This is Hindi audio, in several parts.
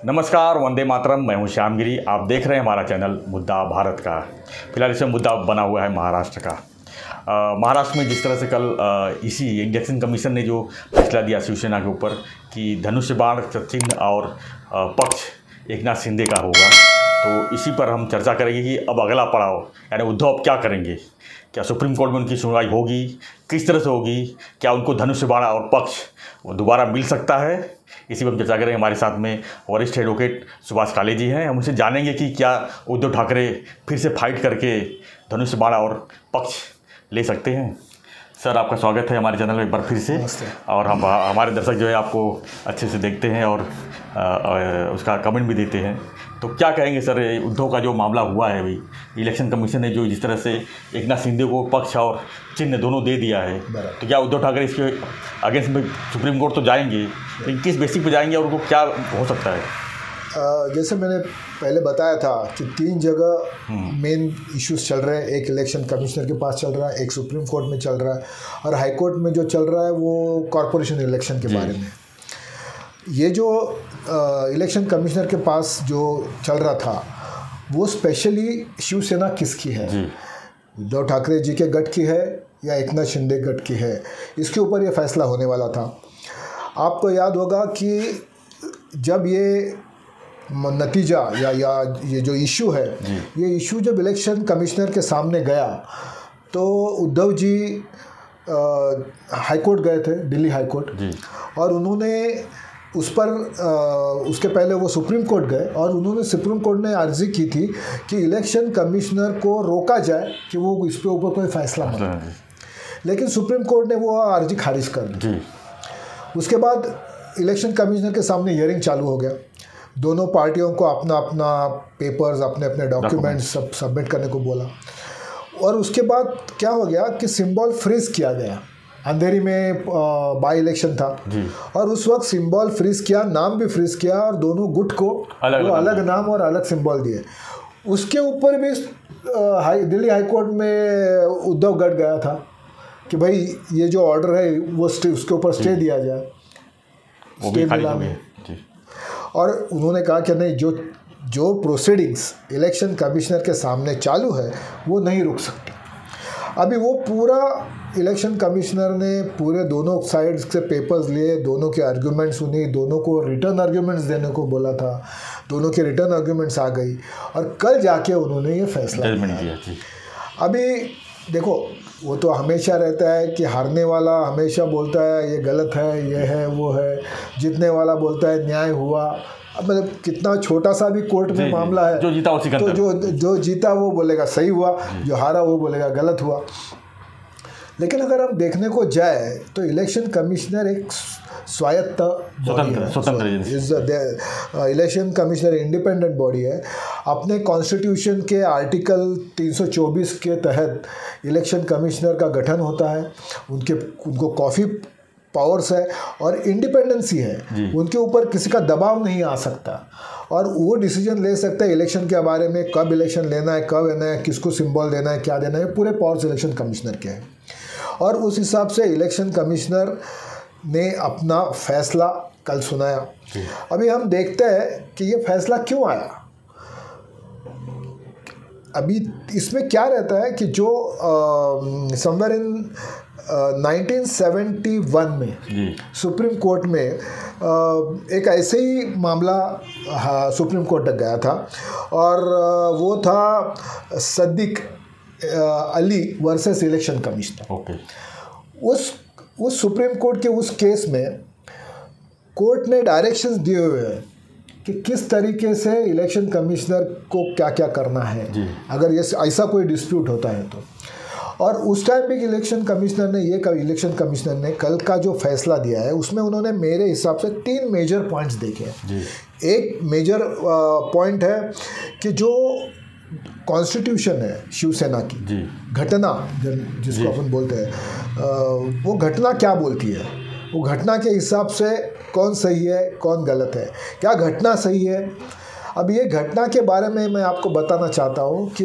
नमस्कार, वंदे मातरम। मैं हूं श्यामगिरी। आप देख रहे हैं हमारा चैनल मुद्दा भारत का। फिलहाल इसमें मुद्दा बना हुआ है महाराष्ट्र का। महाराष्ट्र में जिस तरह से कल इसी इलेक्शन कमीशन ने जो फैसला दिया शिवसेना के ऊपर कि धनुष बाण चिन्ह और पक्ष एकनाथ शिंदे का होगा, तो इसी पर हम चर्चा करेंगे कि अब अगला पड़ाव यानी उद्धव अब क्या करेंगे। क्या सुप्रीम कोर्ट में उनकी सुनवाई होगी, किस तरह से होगी, क्या उनको धनुष बाण और पक्ष दोबारा मिल सकता है, इसी पर हम चर्चा करेंगे। हमारे साथ में वरिष्ठ एडवोकेट सुभाष काले जी हैं। हम उनसे जानेंगे कि क्या उद्धव ठाकरे फिर से फाइट करके धनुष बाण और पक्ष ले सकते हैं। सर, आपका स्वागत है हमारे चैनल में एक बार फिर से। और हमारे दर्शक जो है आपको अच्छे से देखते हैं और उसका कमेंट भी देते हैं। तो क्या कहेंगे सर, उद्धव का जो मामला हुआ है अभी, इलेक्शन कमीशन ने जो जिस तरह से एकनाथ शिंदे को पक्ष और चिन्ह दोनों दे दिया है, तो क्या उद्धव ठाकरे इसके अगेंस्ट में सुप्रीम कोर्ट तो जाएंगे, लेकिन किस बेसिक पे जाएंगे और उनको क्या हो सकता है? जैसे मैंने पहले बताया था कि 3 जगह मेन इश्यूज चल रहे हैं। एक इलेक्शन कमिश्नर के पास चल रहा है, एक सुप्रीम कोर्ट में चल रहा है, और हाई कोर्ट में जो चल रहा है वो कॉरपोरेशन इलेक्शन के बारे में। ये जो इलेक्शन कमिश्नर के पास जो चल रहा था वो स्पेशली शिवसेना किसकी है, उद्धव ठाकरे जी के गठ की है या एकनाथ शिंदे गठ की है, इसके ऊपर ये फैसला होने वाला था। आपको याद होगा कि जब ये नतीजा या ये जो इशू है, ये इशू जब इलेक्शन कमिश्नर के सामने गया तो उद्धव जी हाई कोर्ट गए थे, दिल्ली हाई कोर्ट, और उन्होंने उस पर उसके पहले वो सुप्रीम कोर्ट गए और उन्होंने सुप्रीम कोर्ट ने अर्जी की थी कि इलेक्शन कमिश्नर को रोका जाए कि वो इस पे ऊपर कोई फैसला माने, लेकिन सुप्रीम कोर्ट ने वो अर्जी खारिज कर दी। उसके बाद इलेक्शन कमिश्नर के सामने हियरिंग चालू हो गया। दोनों पार्टियों को अपना अपना पेपर्स, अपने अपने डॉक्यूमेंट्स सब सबमिट करने को बोला, और उसके बाद क्या हो गया कि सिंबल फ्रीज किया गया। अंधेरी में बाई इलेक्शन था और उस वक्त सिंबल फ्रीज किया, नाम भी फ्रीज किया, और दोनों गुट को अलग नाम और अलग सिंबल दिए। उसके ऊपर भी दिल्ली हाई कोर्ट में उद्धव गठ गया था कि भाई ये जो ऑर्डर है वो उसके ऊपर स्टे दिया जाए, स्टे दिला में। और उन्होंने कहा कि नहीं, जो प्रोसीडिंग्स इलेक्शन कमिश्नर के सामने चालू है वो नहीं रुक सकती। अभी वो पूरा इलेक्शन कमिश्नर ने पूरे दोनों साइड्स से पेपर्स लिए, दोनों के आर्ग्यूमेंट्स सुनी, दोनों को रिटर्न आर्ग्यूमेंट्स देने को बोला था, दोनों के रिटर्न आर्ग्यूमेंट्स आ गई और कल जाके उन्होंने ये फैसला लिया। अभी देखो, वो तो हमेशा रहता है कि हारने वाला हमेशा बोलता है ये गलत है, ये है, वो है, जीतने वाला बोलता है न्याय हुआ। अब मतलब कितना छोटा सा भी कोर्ट में मामला है, जो जीता उसी का, तो जो जीता वो बोलेगा सही हुआ, जो हारा वो बोलेगा गलत हुआ। लेकिन अगर हम देखने को जाए तो इलेक्शन कमिश्नर एक स्वायत्त स्वतंत्र इलेक्शन कमिश्नर इंडिपेंडेंट बॉडी है। अपने कॉन्स्टिट्यूशन के आर्टिकल 324 के तहत इलेक्शन कमिश्नर का गठन होता है। उनको काफ़ी पावर्स है और इंडिपेंडेंसी है, उनके ऊपर किसी का दबाव नहीं आ सकता, और वो डिसीजन ले सकता है इलेक्शन के बारे में, कब इलेक्शन लेना है, कब लेना है, किसको सिंबल देना है, क्या देना है, पूरे पावर्स इलेक्शन कमिश्नर के हैं। और उस हिसाब से इलेक्शन कमिश्नर ने अपना फैसला कल सुनाया। अभी हम देखते हैं कि ये फैसला क्यों आया। अभी इसमें क्या रहता है कि जो समवेयर इन 1971 में सुप्रीम कोर्ट में एक ऐसे ही मामला सुप्रीम कोर्ट तक गया था, और वो था Sadiq Ali versus election commissioner. उस सुप्रीम कोर्ट के उस केस में कोर्ट ने डायरेक्शंस दिए हुए हैं कि किस तरीके से इलेक्शन कमिश्नर को क्या क्या करना है अगर ये ऐसा कोई डिस्प्यूट होता है तो। और उस टाइम भी इलेक्शन कमिश्नर ने कल का जो फैसला दिया है उसमें उन्होंने मेरे हिसाब से 3 मेजर पॉइंट्स देखे हैं। एक मेजर पॉइंट है कि जो कॉन्स्टिट्यूशन है शिवसेना की घटना जिसको अपन बोलते हैं, वो घटना क्या बोलती है, वो घटना के हिसाब से कौन सही है कौन गलत है, क्या घटना सही है। अब ये घटना के बारे में मैं आपको बताना चाहता हूँ कि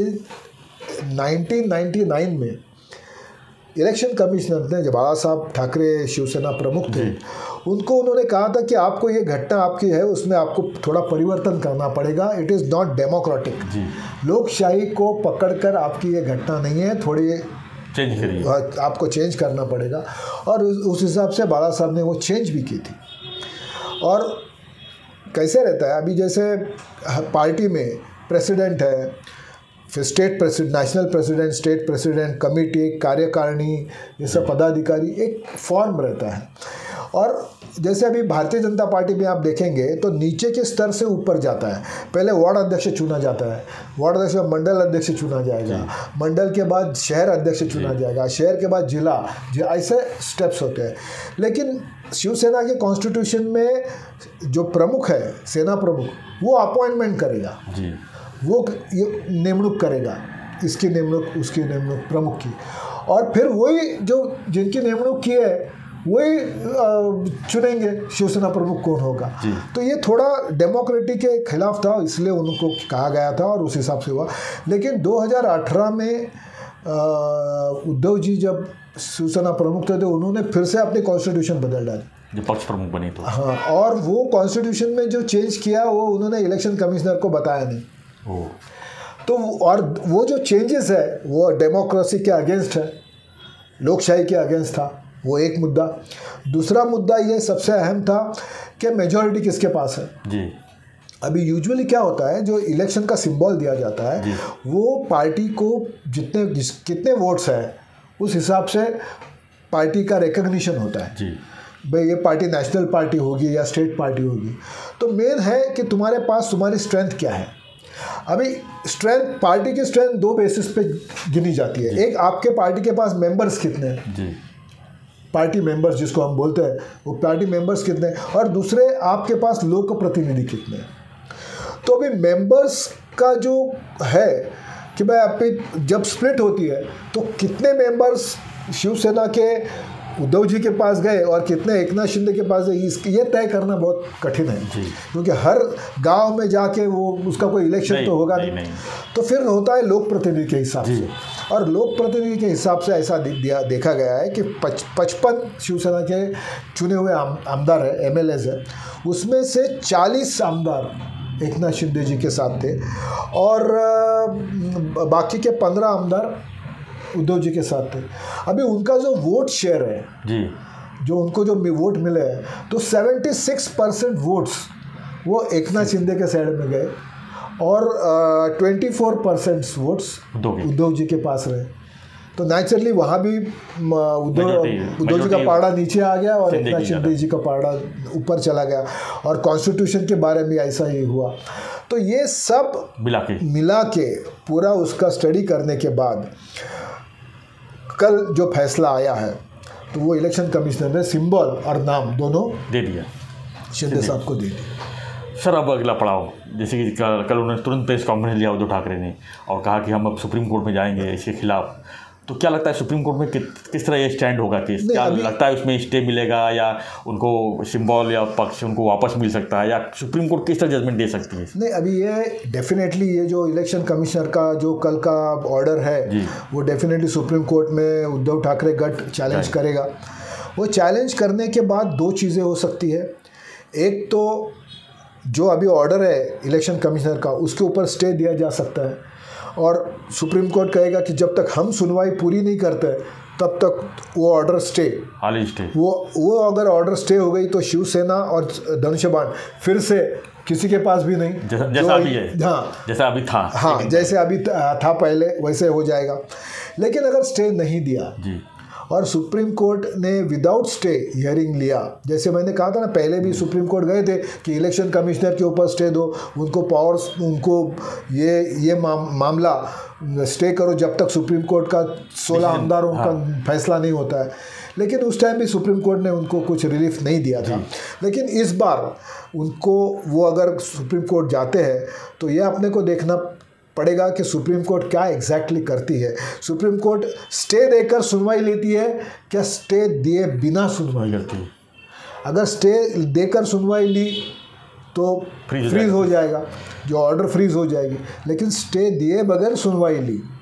1999 में इलेक्शन कमिश्नर ने, जब बाला साहब ठाकरे शिवसेना प्रमुख थे, उनको उन्होंने कहा था कि आपको ये घटना आपकी है उसमें आपको थोड़ा परिवर्तन करना पड़ेगा, इट इज़ नॉट डेमोक्रेटिक, लोकशाही को पकड़कर आपकी ये घटना नहीं है, थोड़ी चेंज करिए, आपको चेंज करना पड़ेगा। और उस हिसाब से बाला साहब ने वो चेंज भी की थी। और कैसे रहता है अभी, जैसे पार्टी में प्रेसिडेंट है, फिर state president, national president, state president, committee, कार्यकारिणी, ये सब पदाधिकारी, एक फॉर्म रहता है। और जैसे अभी भारतीय जनता पार्टी में आप देखेंगे तो नीचे के स्तर से ऊपर जाता है। पहले वार्ड अध्यक्ष चुना जाता है, वार्ड अध्यक्ष में मंडल अध्यक्ष चुना जाएगा, मंडल के बाद शहर अध्यक्ष चुना जाएगा, शहर के बाद जिला, ऐसे स्टेप्स होते हैं। लेकिन शिवसेना के कॉन्स्टिट्यूशन में जो प्रमुख है, सेना प्रमुख, वो अपॉइंटमेंट करेगा, वो निमणूक करेगा, इसकी निमणूक, उसकी निमणूक, प्रमुख की, और फिर वही जो जिनकी निमणूक की है वही चुनेंगे शिवसेना प्रमुख कौन होगा। तो ये थोड़ा डेमोक्रेटिक के खिलाफ था, इसलिए उनको कहा गया था और उस हिसाब से हुआ। लेकिन 2018 में उद्धव जी जब शिवसेना प्रमुख थे तो उन्होंने फिर से अपनी कॉन्स्टिट्यूशन बदल डाली, पक्ष प्रमुख बने तो। हाँ, और वो कॉन्स्टिट्यूशन में जो चेंज किया वो उन्होंने इलेक्शन कमिश्नर को बताया नहीं। तो और वो जो चेंजेस है वो डेमोक्रेसी के अगेंस्ट है, लोकशाही के अगेंस्ट था, वो एक मुद्दा। दूसरा मुद्दा ये सबसे अहम था कि मेजॉरिटी किसके पास है जी। अभी यूजुअली क्या होता है, जो इलेक्शन का सिंबल दिया जाता है वो पार्टी को कितने वोट्स हैं उस हिसाब से पार्टी का रिकग्निशन होता है जी। भाई ये पार्टी नेशनल पार्टी होगी या स्टेट पार्टी होगी। तो मेन है कि तुम्हारे पास तुम्हारी स्ट्रेंथ क्या है। अभी स्ट्रेंथ, पार्टी की स्ट्रेंथ दो बेसिस पे गिनी जाती है। एक, आपके पार्टी के पास मेंबर्स कितने हैं जी, पार्टी मेंबर्स जिसको हम बोलते हैं, वो पार्टी मेंबर्स कितने, और दूसरे आपके पास लोक प्रतिनिधि कितने। तो अभी मेंबर्स का जो है कि भाई आपकी जब स्प्लिट होती है तो कितने मेंबर्स शिवसेना के उद्धव जी के पास गए और कितने एकनाथ शिंदे के पास गए, ये तय करना बहुत कठिन है, क्योंकि हर गांव में जाके वो उसका कोई इलेक्शन तो होगा नहीं। तो फिर होता है लोक प्रतिनिधि के हिसाब से, और लोक प्रतिनिधि के हिसाब से ऐसा देखा गया है कि 55 शिवसेना के चुने हुए आमदार है, MLAs है, उसमें से 40 आमदार एकनाथ शिंदे जी के साथ थे और बाकी के 15 आमदार उद्धव जी के साथ थे। अभी उनका जो वोट शेयर है जी, जो उनको जो वोट मिले हैं, तो 76% वोट्स वो एकनाथ शिंदे के साइड में गए और 24% वोट्स उद्धव जी के पास रहे। तो नेचुरली वहाँ भी उद्धव जी का पाड़ा नीचे आ गया और एकनाथ शिंदे जी का पाड़ा ऊपर चला गया, और कॉन्स्टिट्यूशन के बारे में ऐसा ही हुआ। तो ये सब मिला के पूरा उसका स्टडी करने के बाद कल जो फैसला आया है, तो वो इलेक्शन कमिश्नर ने सिंबल और नाम दोनों दे दिया, शिंदे साहब को दे दिया। सर अब अगला पड़ाव, जैसे कि कल उन्होंने तुरंत प्रेस कॉन्फ्रेंस लिया उद्धव ठाकरे ने और कहा कि हम अब सुप्रीम कोर्ट में जाएंगे इसके खिलाफ। तो क्या लगता है सुप्रीम कोर्ट में किस तरह ये स्टैंड होगा केस? क्या लगता है उसमें स्टे मिलेगा या उनको सिंबल या पक्ष उनको वापस मिल सकता है, या सुप्रीम कोर्ट किस तरह जजमेंट दे सकती है? नहीं, अभी ये डेफिनेटली ये जो इलेक्शन कमिश्नर का जो कल का ऑर्डर है वो डेफिनेटली सुप्रीम कोर्ट में उद्धव ठाकरे गट चैलेंज करेगा। वो चैलेंज करने के बाद दो चीज़ें हो सकती है। एक तो जो अभी ऑर्डर है इलेक्शन कमिश्नर का उसके ऊपर स्टे दिया जा सकता है, और सुप्रीम कोर्ट कहेगा कि जब तक हम सुनवाई पूरी नहीं करते तब तक वो ऑर्डर स्टे। वो अगर ऑर्डर स्टे हो गई तो शिवसेना और धनुष्यबाण फिर से किसी के पास भी नहीं, जैसा अभी है, हाँ जैसा अभी था, हाँ जैसे अभी था पहले वैसे हो जाएगा। लेकिन अगर स्टे नहीं दिया जी, और सुप्रीम कोर्ट ने विदाउट स्टे हियरिंग लिया, जैसे मैंने कहा था ना पहले भी सुप्रीम कोर्ट गए थे कि इलेक्शन कमिश्नर के ऊपर स्टे दो, उनको पावर्स, उनको ये मामला स्टे करो जब तक सुप्रीम कोर्ट का 16 आमदारों का फैसला नहीं होता है। लेकिन उस टाइम भी सुप्रीम कोर्ट ने उनको कुछ रिलीफ नहीं दिया था। लेकिन इस बार उनको वो अगर सुप्रीम कोर्ट जाते हैं तो ये अपने को देखना पड़ेगा कि सुप्रीम कोर्ट क्या एग्जैक्टली करती है। सुप्रीम कोर्ट स्टे देकर सुनवाई लेती है क्या स्टे दिए बिना सुनवाई करती है? अगर स्टे देकर सुनवाई ली तो फ्रीज हो जाएगा, जो ऑर्डर फ्रीज हो जाएगी। लेकिन स्टे दिए बगैर सुनवाई ली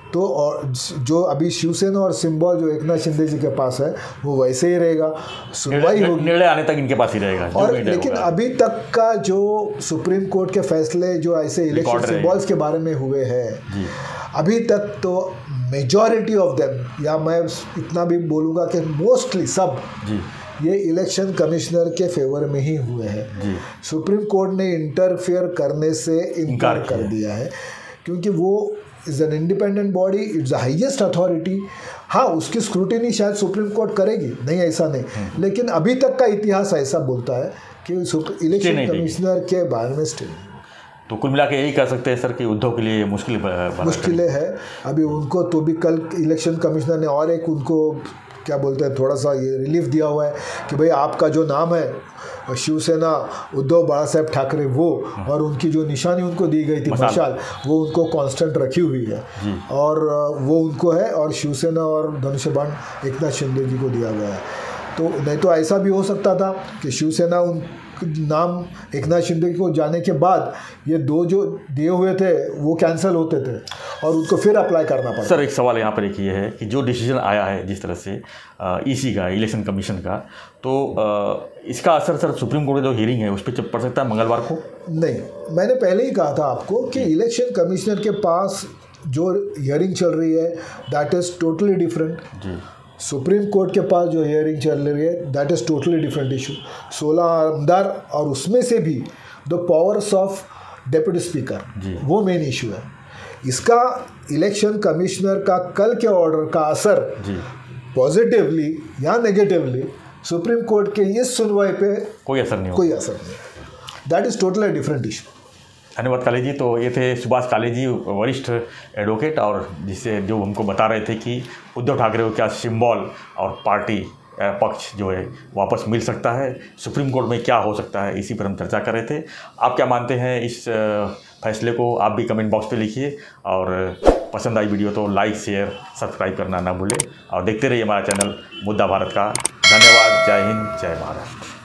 तो और जो अभी शिवसेना और सिंबल जो एकनाथ शिंदे जी के पास है वो वैसे ही रहेगा, सुनवाई होगी, निर्णय आने तक इनके पास ही रहेगा और लेकिन अभी तक का जो सुप्रीम कोर्ट के फैसले जो ऐसे इलेक्शन सिंबल्स के बारे में हुए हैं अभी तक, तो मेजॉरिटी ऑफ देम, या मैं इतना भी बोलूँगा कि मोस्टली सब ये इलेक्शन कमिश्नर के फेवर में ही हुए हैं। सुप्रीम कोर्ट ने इंटरफेयर करने से इनकार कर दिया है, क्योंकि वो is an independent body, it's the highest authority. हाँ, उसकी स्क्रूटिनी शायद सुप्रीम कोर्ट करेगी, नहीं ऐसा नहीं, लेकिन अभी तक का इतिहास ऐसा बोलता है कि इलेक्शन कमिश्नर के बारे में स्टे। तो कुल मिला के यही कह सकते हैं सर कि उद्धव के लिए मुश्किलें है अभी उनको। तो भी कल इलेक्शन कमिश्नर ने और एक उनको क्या बोलते हैं थोड़ा सा ये रिलीफ दिया हुआ है कि भाई आपका जो नाम है शिवसेना उद्धव बाला साहेब ठाकरे वो, और उनकी जो निशानी उनको दी गई थी मशाल, वो उनको कांस्टेंट रखी हुई है और वो उनको है, और शिवसेना और धनुष बाण एकनाथ शिंदे जी को दिया गया है। तो नहीं तो ऐसा भी हो सकता था कि शिवसेना उन नाम एकनाथ शिंदे को जाने के बाद ये दो जो दिए हुए थे वो कैंसिल होते थे और उनको फिर अप्लाई करना पड़ा। सर एक सवाल यहाँ पर एक ये है कि जो डिसीजन आया है जिस तरह से ईसी का, इलेक्शन कमीशन का, तो इसका असर सर सुप्रीम कोर्ट का जो हियरिंग है उस पर पड़ सकता है मंगलवार को? नहीं, मैंने पहले ही कहा था आपको कि इलेक्शन कमिश्नर के पास जो हियरिंग चल रही है दैट इज़ टोटली डिफरेंट जी। सुप्रीम कोर्ट के पास जो हियरिंग चल रही है that is totally different issue. 16 आमदार और उसमें से भी the powers of deputy speaker वो मेन इशू है। इसका इलेक्शन कमिश्नर का कल के ऑर्डर का असर पॉजिटिवली या नेगेटिवली सुप्रीम कोर्ट के इस सुनवाई पे कोई असर नहीं, that is totally different issue. धन्यवाद काले जी। तो ये थे सुभाष काले जी, वरिष्ठ एडवोकेट, और जिससे जो हमको बता रहे थे कि उद्धव ठाकरे को क्या सिंबल और पार्टी पक्ष जो है वापस मिल सकता है, सुप्रीम कोर्ट में क्या हो सकता है, इसी पर हम चर्चा कर रहे थे। आप क्या मानते हैं इस फैसले को, आप भी कमेंट बॉक्स पे लिखिए, और पसंद आई वीडियो तो लाइक शेयर सब्सक्राइब करना ना भूलें, और देखते रहिए हमारा चैनल मुद्दा भारत का। धन्यवाद। जय हिंद, जय महाराष्ट्र।